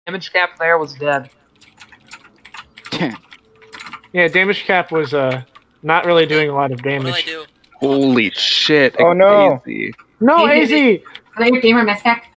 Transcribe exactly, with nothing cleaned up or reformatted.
Damage cap there was dead. Yeah, damage cap was uh not really doing a lot of What do I damage. do? Holy shit! Oh, no. Crazy. No, Hey, A Z! Are they your gamer mistech?